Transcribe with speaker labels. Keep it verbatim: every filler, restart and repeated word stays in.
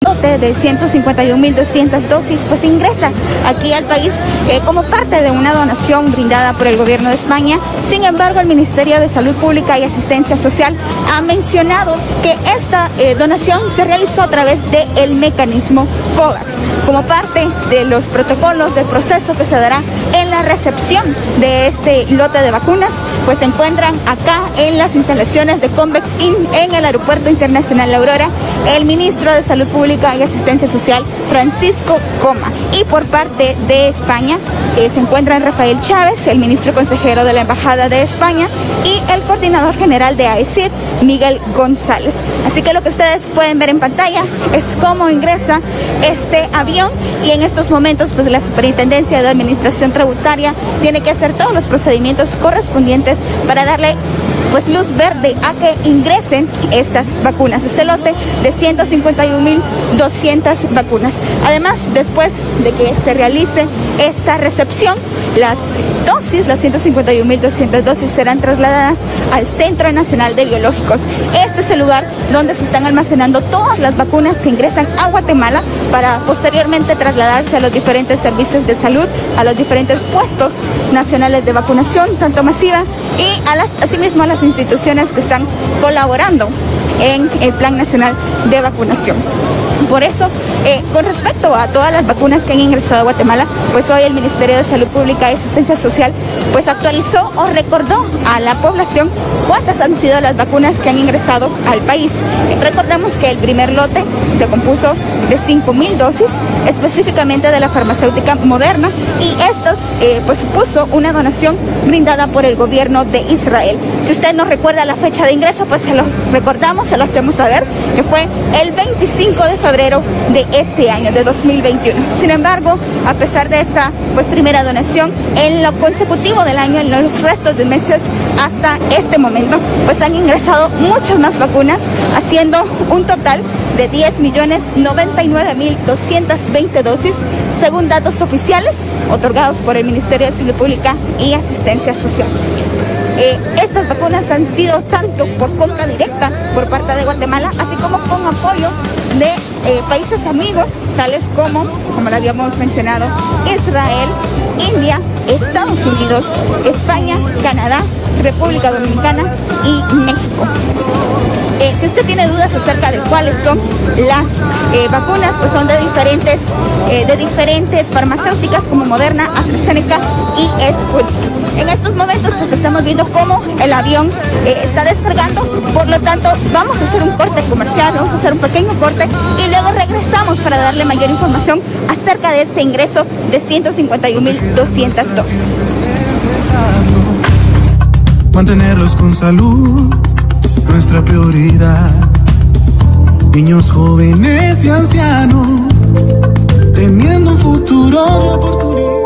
Speaker 1: lote de ciento cincuenta y un mil doscientas dosis pues ingresa aquí al país eh, como parte de una donación brindada por el gobierno de España. Sin embargo, el Ministerio de Salud Pública y Asistencia Social ha mencionado que esta eh, donación se realizó a través del mecanismo COVAX, como parte de los protocolos del proceso que se dará en la recepción de este lote de vacunas, pues se encuentran acá en las instalaciones de Convex In en el Aeropuerto Internacional La Aurora el ministro de Salud Pública y Asistencia Social, Francisco Coma. Y por parte de España eh, se encuentran Rafael Chávez, el ministro consejero de la Embajada de España, y el coordinador general de AECID, Miguel González. Así que lo que ustedes pueden ver en pantalla es cómo ingresa este avión, y en estos momentos pues la Superintendencia de Administración Tributaria tiene que hacer todos los procedimientos correspondientes para darle pues luz verde a que ingresen estas vacunas, este lote de ciento cincuenta y un mil doscientas vacunas. Además, después de que se realice esta recepción, las dosis, las ciento cincuenta y un mil doscientas dosis serán trasladadas al Centro Nacional de Biológicos. Este es el lugar donde se están almacenando todas las vacunas que ingresan a Guatemala para posteriormente trasladarse a los diferentes servicios de salud, a los diferentes puestos nacionales de vacunación, tanto masiva, y a las, asimismo a las instituciones que están colaborando en el Plan Nacional de Vacunación. Por eso, eh, con respecto a todas las vacunas que han ingresado a Guatemala, pues hoy el Ministerio de Salud Pública y Asistencia Social pues actualizó o recordó a la población cuántas han sido las vacunas que han ingresado al país. Eh, recordemos que el primer lote se compuso de cinco mil dosis, específicamente de la farmacéutica Moderna, y estos eh, pues supuso una donación brindada por el gobierno de Israel. Si usted no recuerda la fecha de ingreso, pues se lo recordamos, se lo hacemos saber, que fue el veinticinco de febrero de este año, de dos mil veintiuno. Sin embargo, a pesar de esta pues primera donación, en lo consecutivo del año, en los restos de meses hasta este momento, pues han ingresado muchas más vacunas, haciendo un total de diez millones noventa y nueve mil doscientas veinte dosis, según datos oficiales otorgados por el Ministerio de Salud Pública y Asistencia Social. Eh, estas vacunas han sido tanto por compra directa por parte de Guatemala, así como con apoyo de eh, países amigos, tales como, como lo habíamos mencionado, Israel, India, Estados Unidos, España, Canadá, República Dominicana y México. Eh, si usted tiene dudas acerca de cuáles son las eh, vacunas, pues son de diferentes, eh, de diferentes farmacéuticas como Moderna, AstraZeneca y Sputnik. En estos momentos pues estamos viendo cómo el avión eh, está descargando, por lo tanto vamos a hacer un corte comercial, vamos a hacer un pequeño corte y luego regresamos para darle mayor información acerca de este ingreso de ciento cincuenta y un mil doscientas dosis.
Speaker 2: Mantenerlos con salud, nuestra prioridad. Niños, jóvenes y ancianos, teniendo un futuro de oportunidad.